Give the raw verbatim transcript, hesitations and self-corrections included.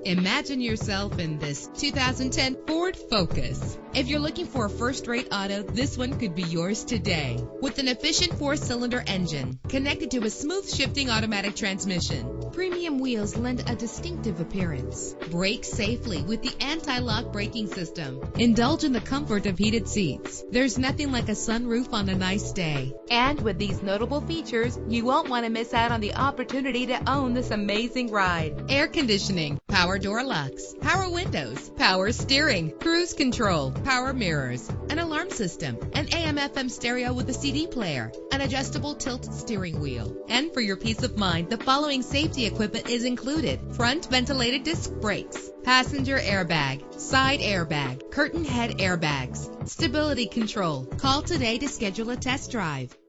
Imagine yourself in this two thousand ten Ford Focus. If you're looking for a first-rate auto, this one could be yours today. With an efficient four-cylinder engine connected to a smooth shifting automatic transmission, premium wheels lend a distinctive appearance. Brake safely with the anti-lock braking system. Indulge in the comfort of heated seats. There's nothing like a sunroof on a nice day. And with these notable features, you won't want to miss out on the opportunity to own this amazing ride. Air conditioning, power door locks, power windows, power steering, cruise control, power mirrors, an alarm system, an A M F M stereo with a C D player, an adjustable tilt steering wheel. And for your peace of mind, the following safety equipment is included: front ventilated disc brakes, passenger airbag, side airbag, curtain head airbags, stability control. Call today to schedule a test drive.